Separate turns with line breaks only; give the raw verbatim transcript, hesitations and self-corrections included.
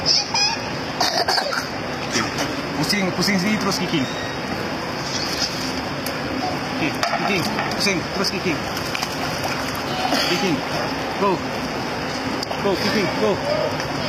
Pusing, pusing sini terus kicking. Okay, kicking, pusing, terus kicking. Kicking, go, go, kicking, go.